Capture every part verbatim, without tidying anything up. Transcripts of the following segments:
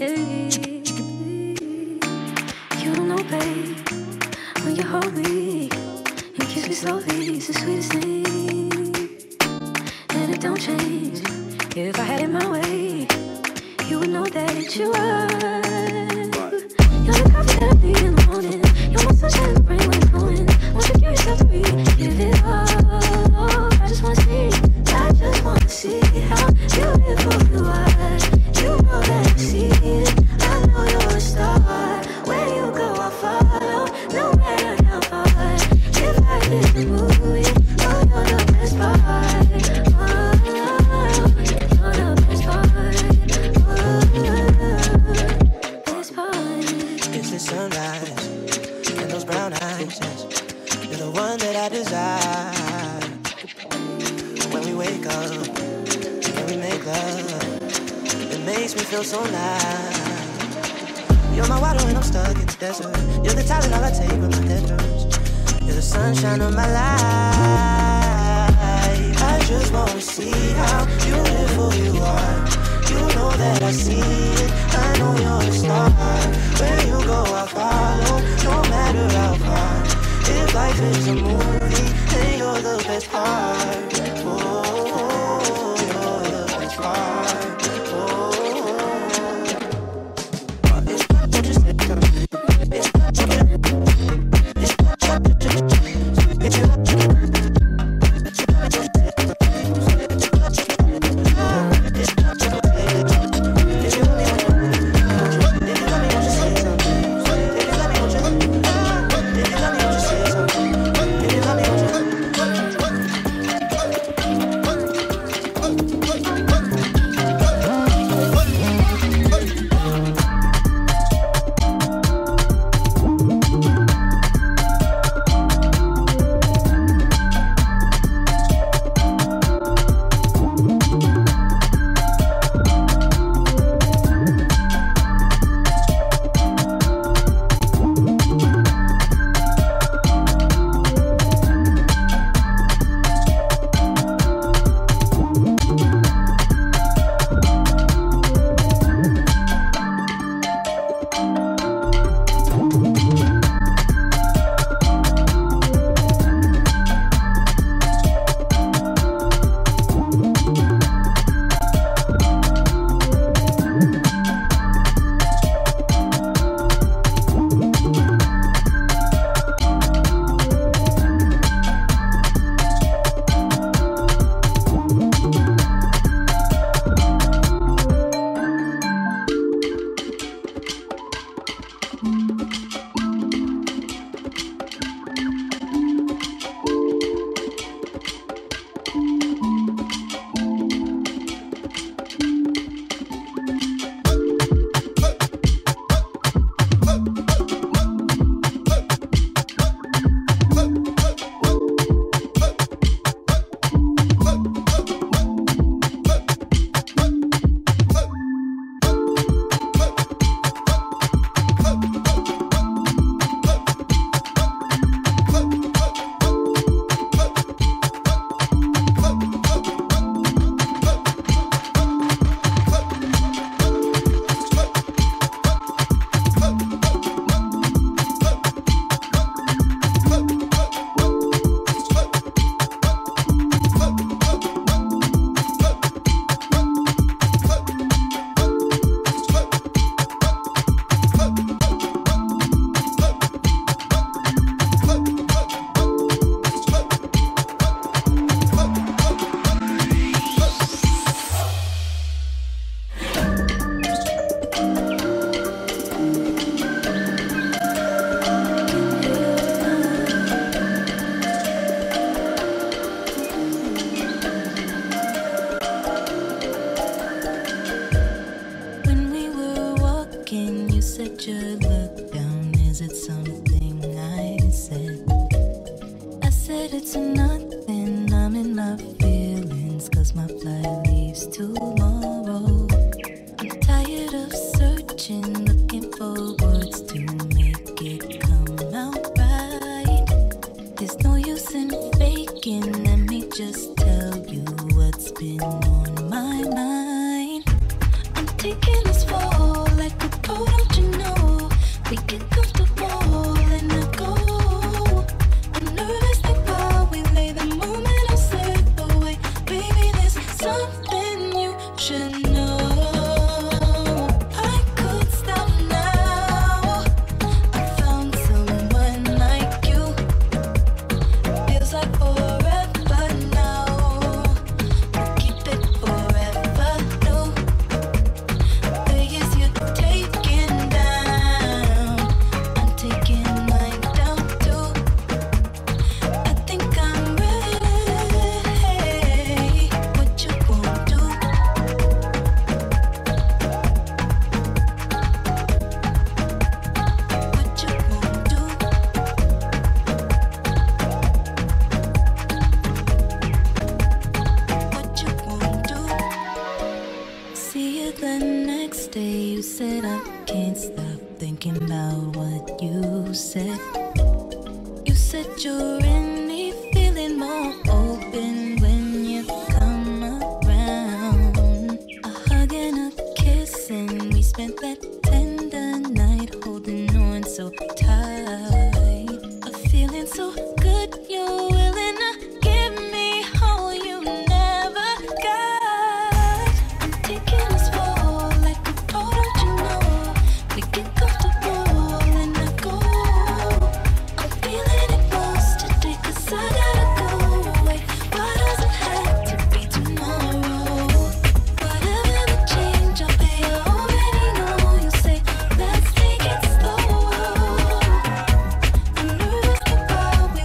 You don't know, babe, when you hold me and kiss me slowly, it's the sweetest thing, and it don't change. If I had it my way, you would know that you are. You're the coffee that I need in the morning. You're my sunshine in the rain when it's blowing. Won't you give yourself to me? Give it all. I just wanna see. I just wanna see how beautiful you are. You know that I see it. I know you're a star. Where you go, I'll follow. No matter how far. If I did the movie, oh, you're the best part. Oh, you're the best part. Oh, best part. It's the sunrise and those brown eyes. Yes. You're the one that I desire. When we wake up and we make love, it makes me feel so nice. You're my water when I'm stuck in the desert. You're the talent all I take when my head hurts. You're the sunshine of my life. I just wanna see how beautiful you are. You know that I see it. I know you're a star. Where you go, I follow. No matter how far. If life is a movie, then you're the best part. Oh, you're the best part. Oh, it's what you say to me. It's what you get. It's what you get. It's what you get. it's nothing. I'm in my feelings, cause my flight leaves tomorrow. I'm tired of searching, looking for words to make it come out right. There's no use in faking, let me just tell you what's been on my mind. I'm taking this fall like said I can't stop thinking about what you said. You said you're really feeling more open when you come around. A hug and a kiss, and we spent that tender night holding on so tight. A feeling so good, you're willing to give me all you never got. I'm taking us for like a boat, don't you know? We get comfortable and I go. I'm feeling it most today, cause I gotta go. Wait, why does it have to be tomorrow? Whatever the change, I'll pay. I already know you say, let's take it slow. I'm nervous about we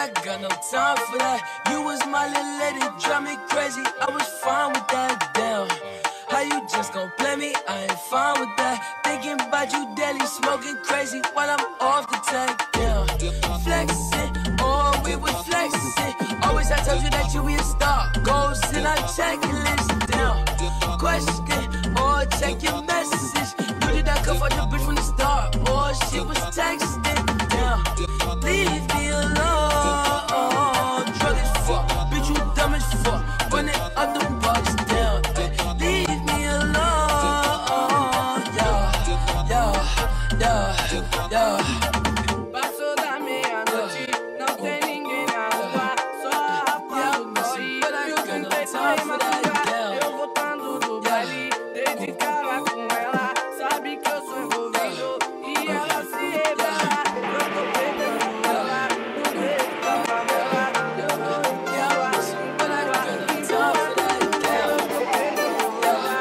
I got no time for that. You was my little lady, drive me crazy. I was fine with that, damn. How you just gon' play me? I ain't fine with that. Thinking about you daily, smoking crazy while I'm off the tank, damn. Flexing, oh, we was flexing. Always I told you that you be a star. Goals in our checklist, down. Question, oh, check your message. You did not come for the bitch from the start. Oh, she was texting, down. Leave me alone. Drug as fuck, bitch, you dumb as fuck. Run it up the box, down. Leave me alone. Yeah, yeah, yeah, yeah. Passou da meia-noite, não tem ninguém na rua, só a rapa do boy. E o cantei pra ir madrugar, eu voltando do baile, dei de cara com ela, sabe que eu sou envolvido, e ela se revela. Eu tô pegando ela, no meio da favela, eu tô indo ela, pra lá, e eu tô pegando ela, no meio da favela, eu tô indo ela.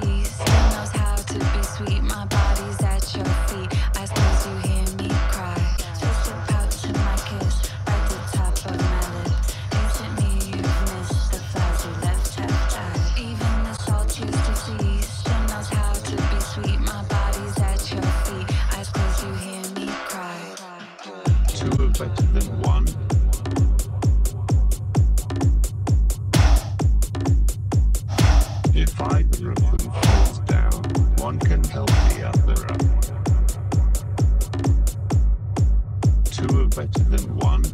Sweet, my body's at your feet. I suppose you hear me cry. either of them falls down, one can help the other up. Two are better than one.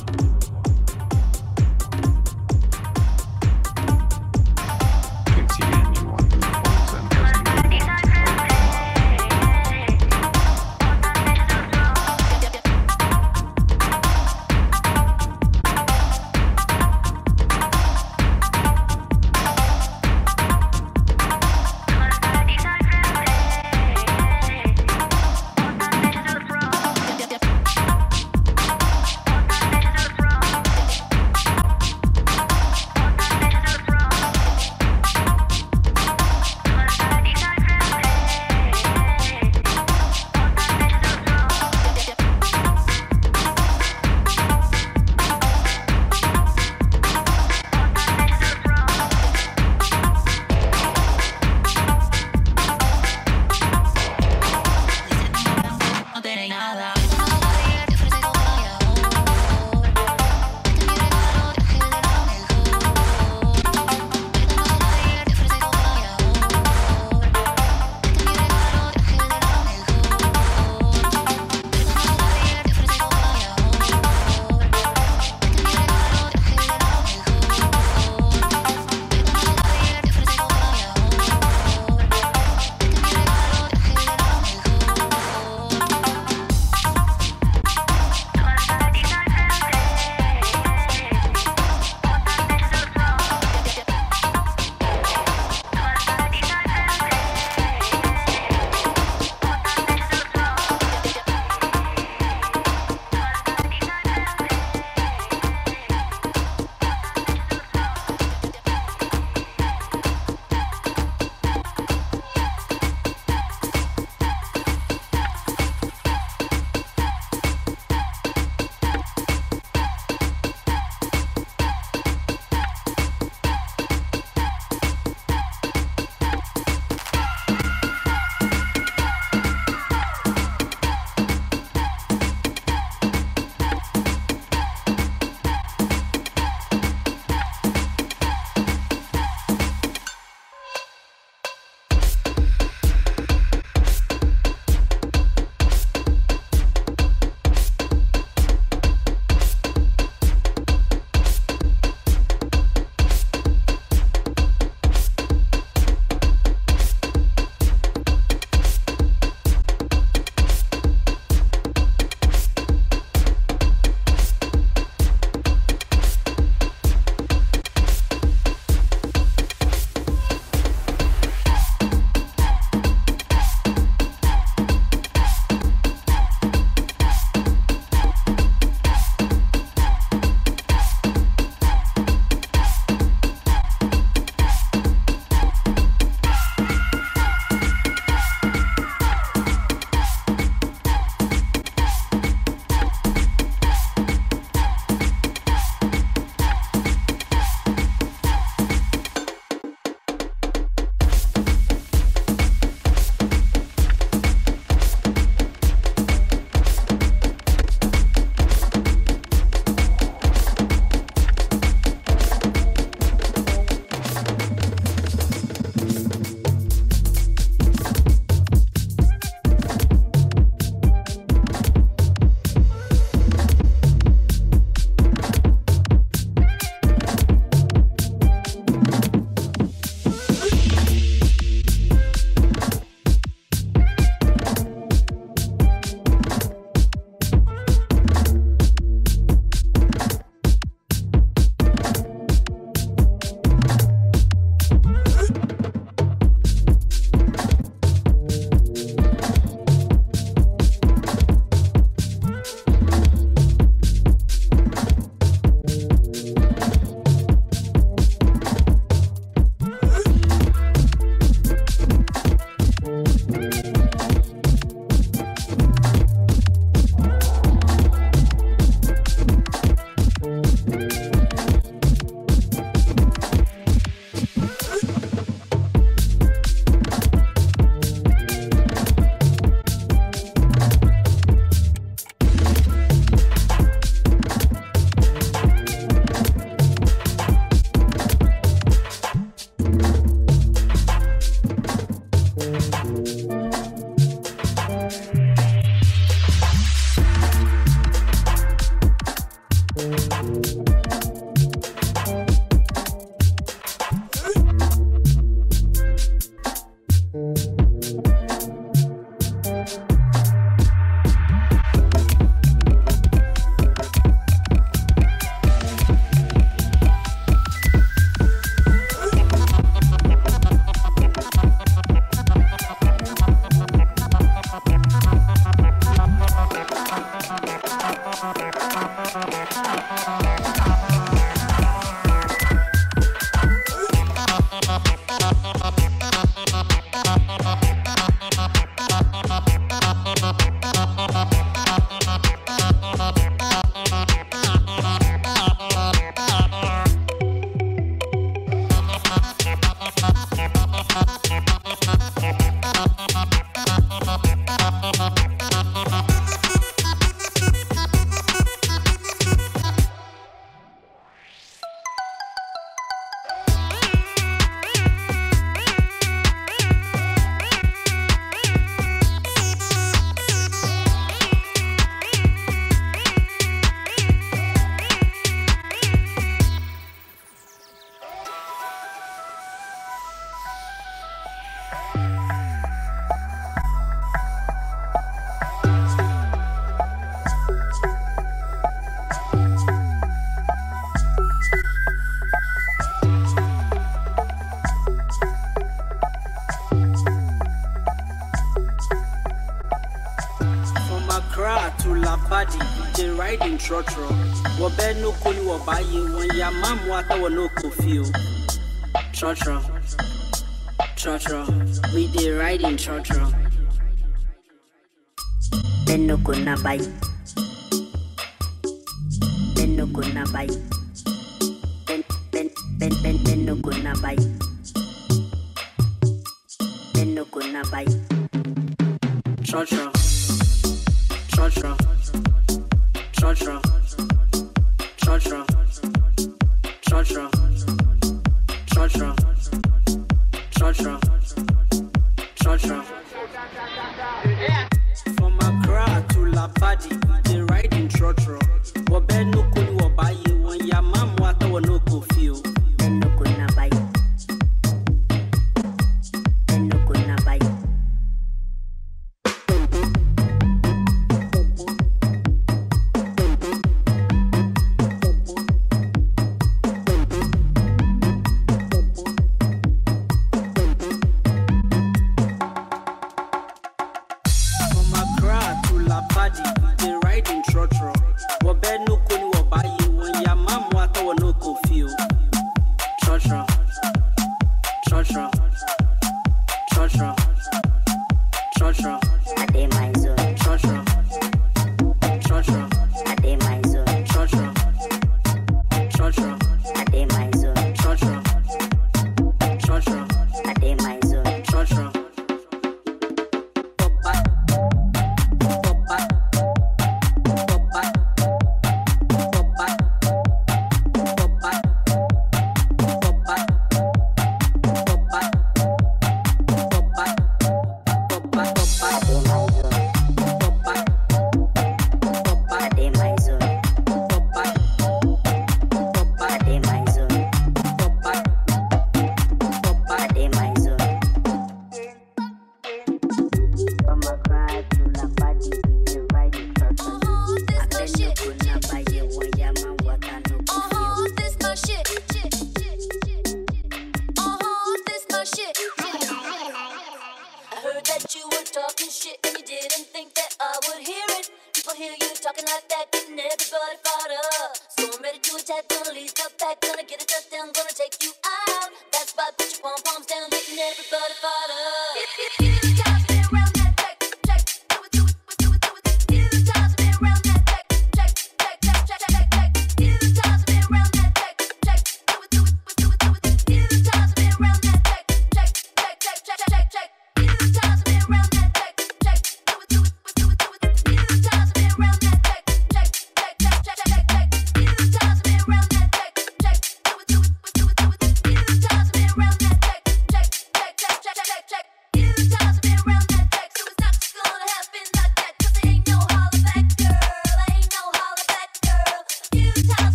Pity anyone who falls and doesn't know what to help. They ride in trotro. Wabe no kuni wabaye when ya mam wata wa no kofio. Trotro, trotro. We dey ride in trotro. Ben no gonna buy. Ben no gonna buy. Ben ben ben ben ben no gonna buy. Ben no gonna buy. Trotro, trotro. Cha-cha, cha-cha, cha-cha, cha-cha, cha-cha, cha-cha. From Accra to La Badi, they ride in trotro. Wabe no kuni wabaye when ya mam wata wa no kofio. Ben no kuna buy. Ben no kuna buy.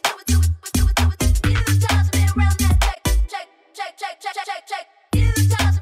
Check, check, check, check, check. You tell me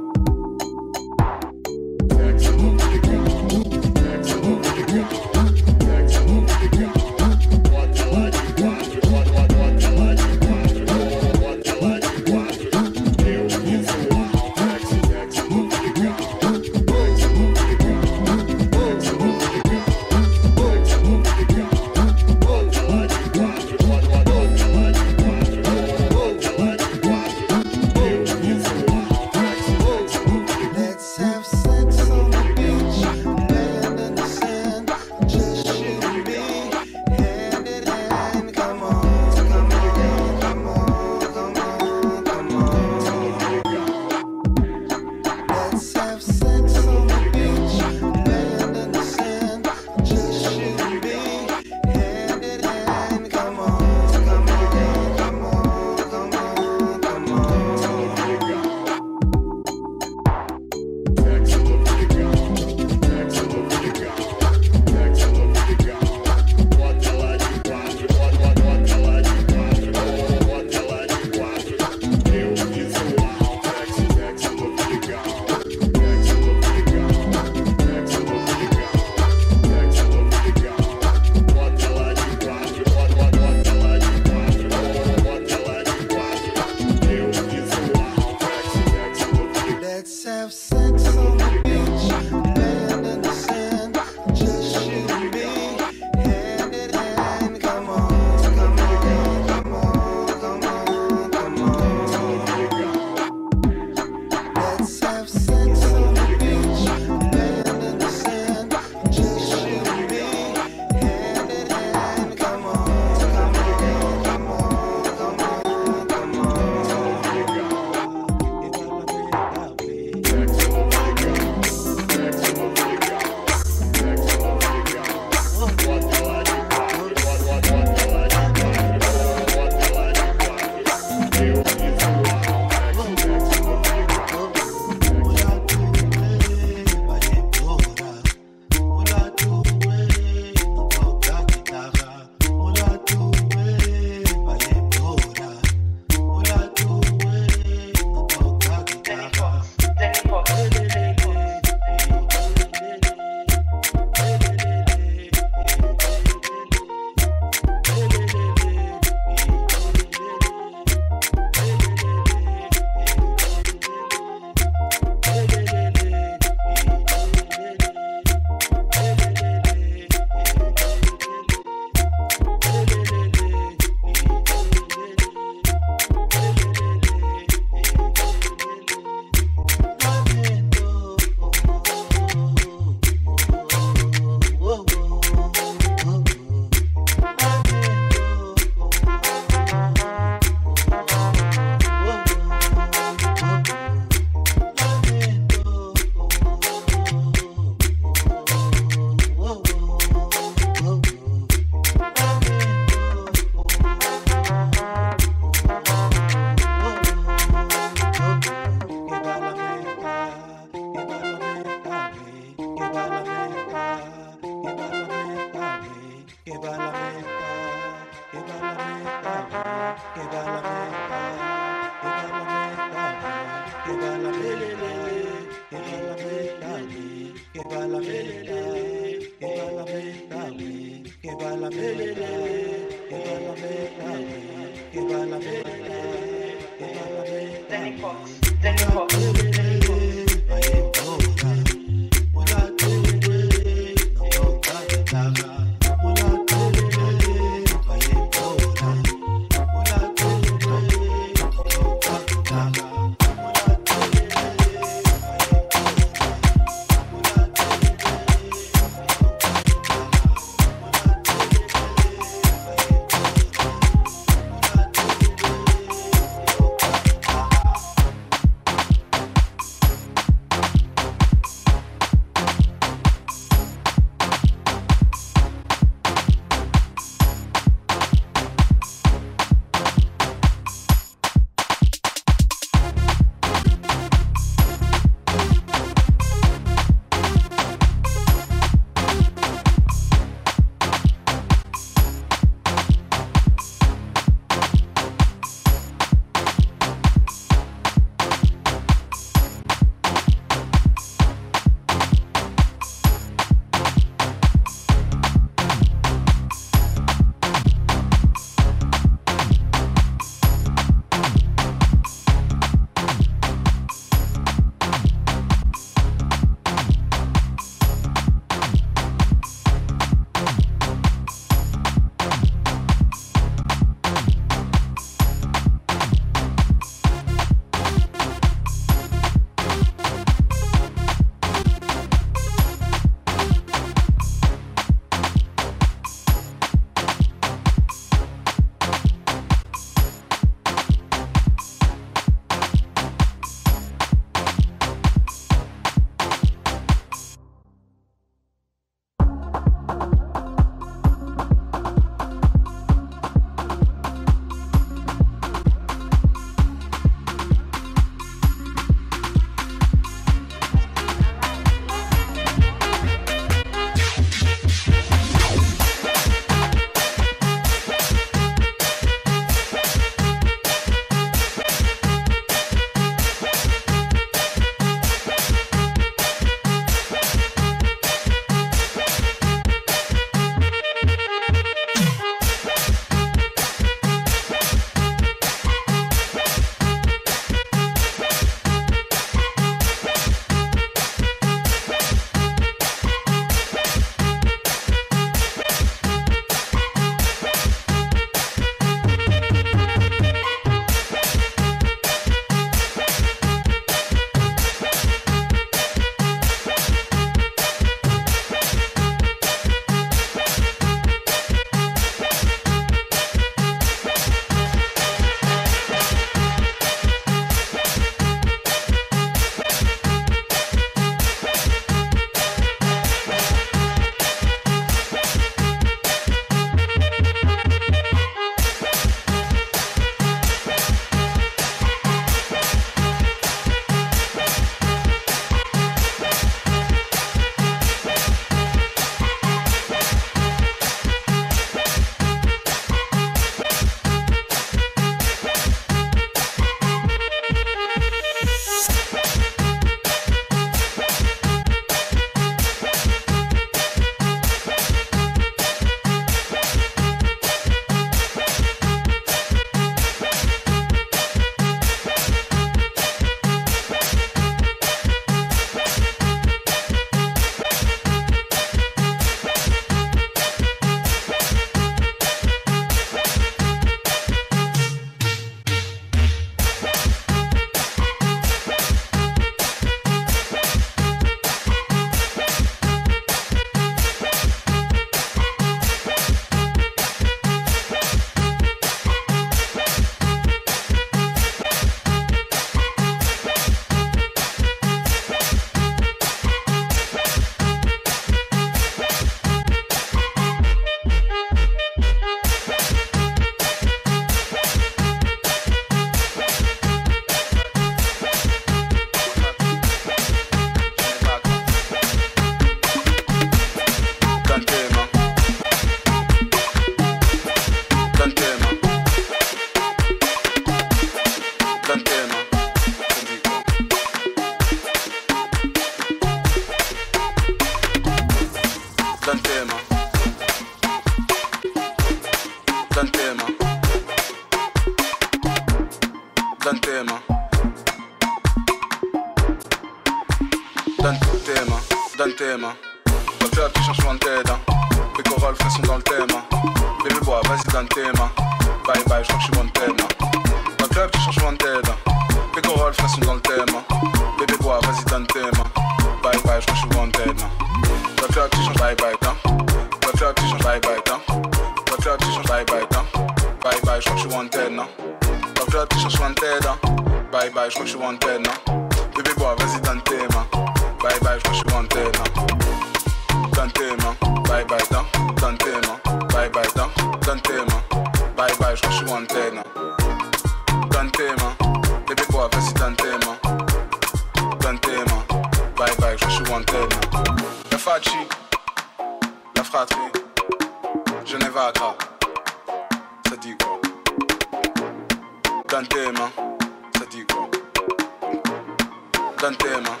tema, dans le thème. La club qui change en tête. Pécorol, fresson dans le thème. Bébé bois, vas-y dans le thème. Bye bye, je crois que je suis bon thème. La club qui change en tête. Pécorol, fresson dans le thème. Bébé bois, vas-y dans le thème. Bye bye, je crois que je suis bon thème. La club qui change bye bye, hein. La club qui change bye bye, hein. La club qui change bye bye, hein. Bye bye, je crois que je suis wanted, non. La club qui change wanted, hein. Bye bye, je crois que je suis wanted, non. Bébé bois, vas-y dans le thème. Bye bye, je crois que je suis wanted, non. Dans le thème, bye bye, dans dans le thème. Bye bye, dans dans le thème. Bye bye, je crois que je suis wanted, non. Dans le thème, bébé bois, vas-y dans le thème. Dans le thème, bye bye, je crois que je suis wanted, non. La faci, la fratrie, Genève à Accra. Ça dit quoi? Dans tes mains, ça dit quoi? Dans tes mains,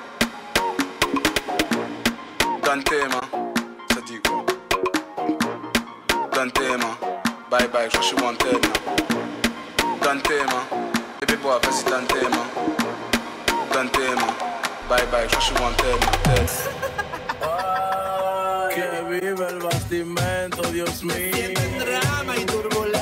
dans tes mains, ça dit quoi? Dans tes mains, bye bye, je suis wanted. Dans tes mains, bébé bois, vas-y dans tes mains. Dans tes mains, bye bye, je suis wanted. Que vive el bastimento, Dios mío. Drama y turbulencia.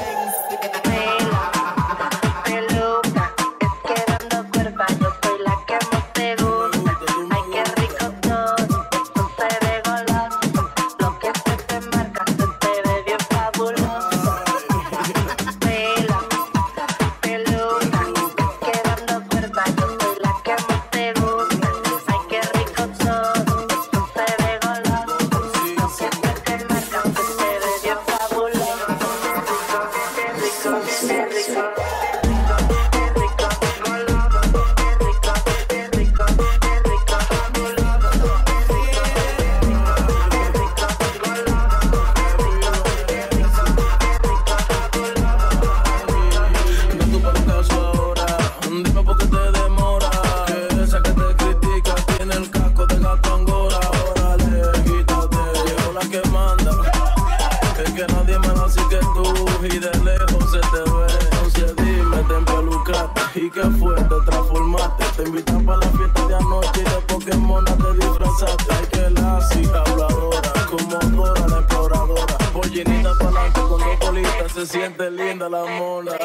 Se siente linda la mona.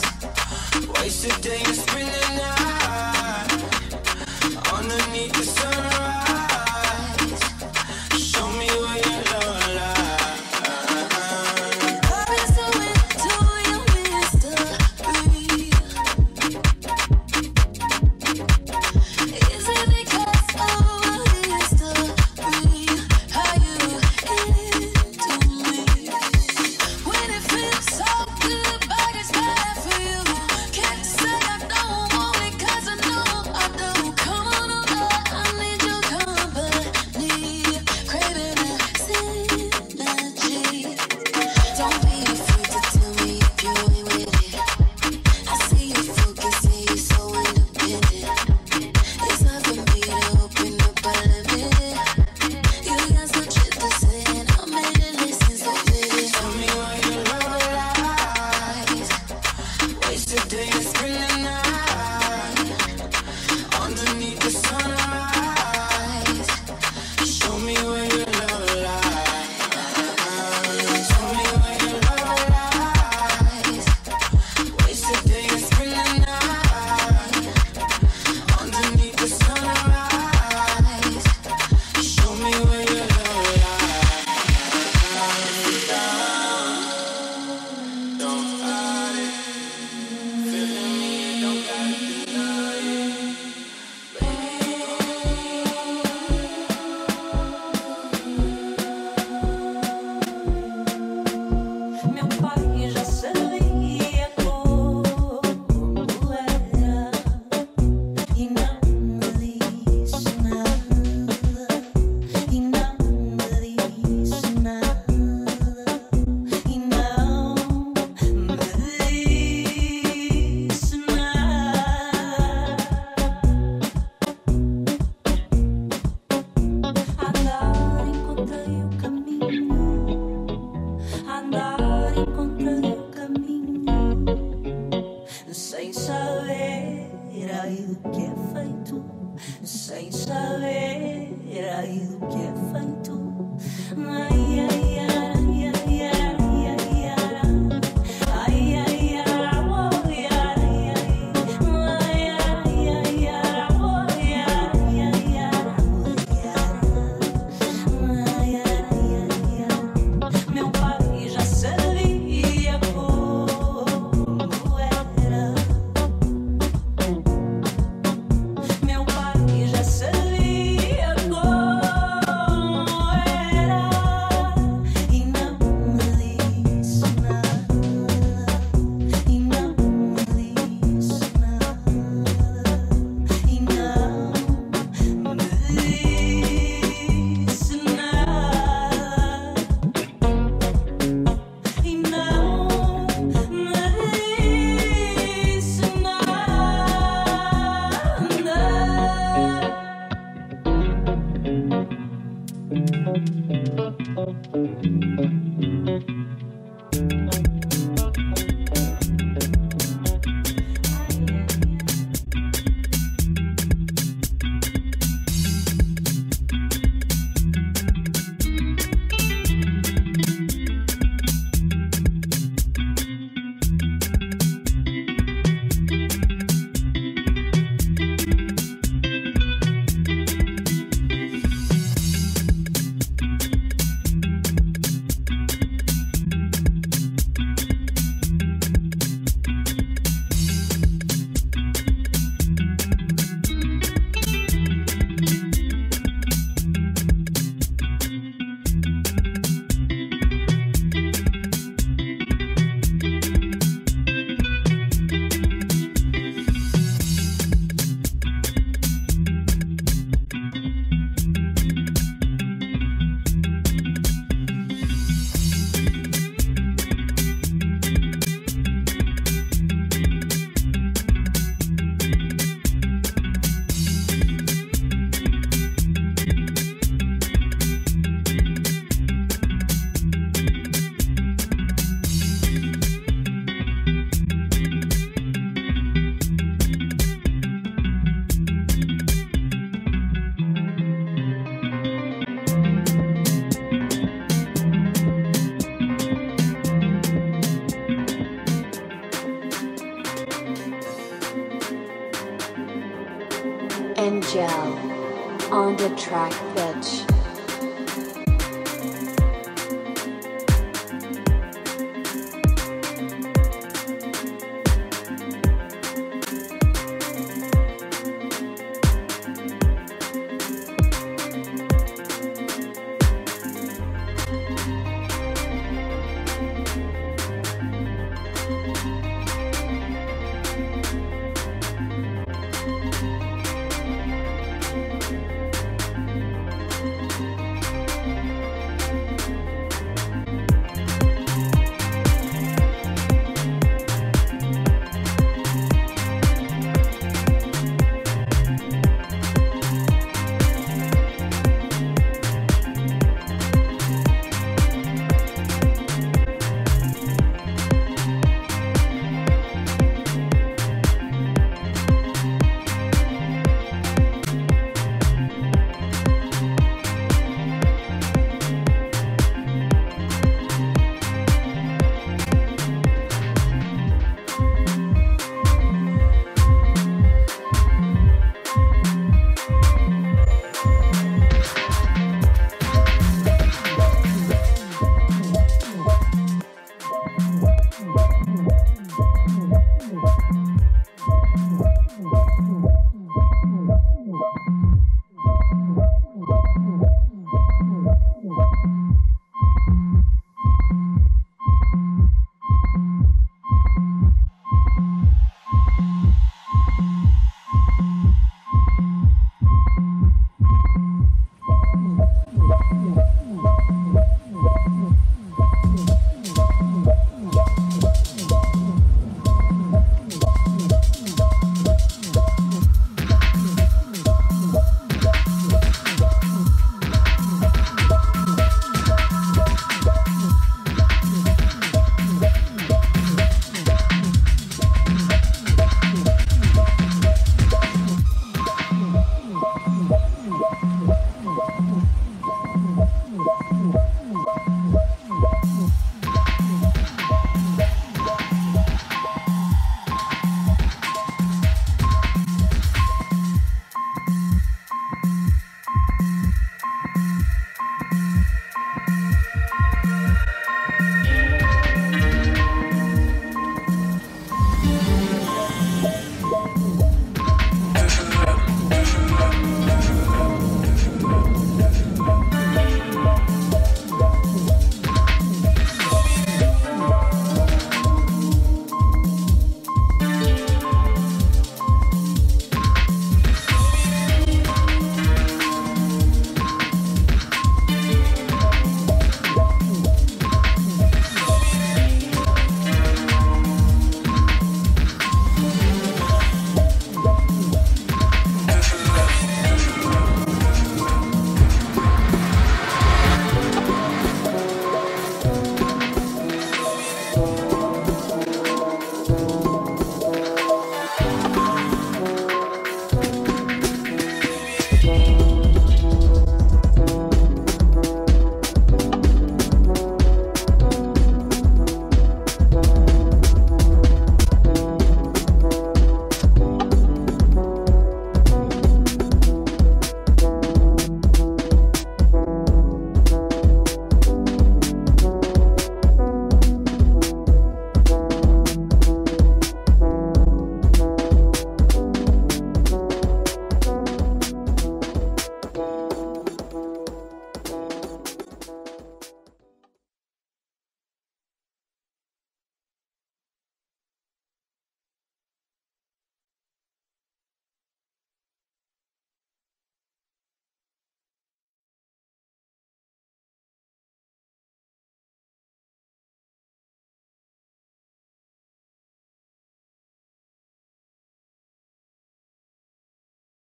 Day and spend the night underneath the sun. sem saber aí do que é feito. Ai, ai, ai, ai, ai, ai, ai, ai, ai, ai, meu pai já sabia como era. Meu pai já sabia como era e não me disse nada, e não me disse nada, e não me disse nada, e não me disse Angel on the track, bitch.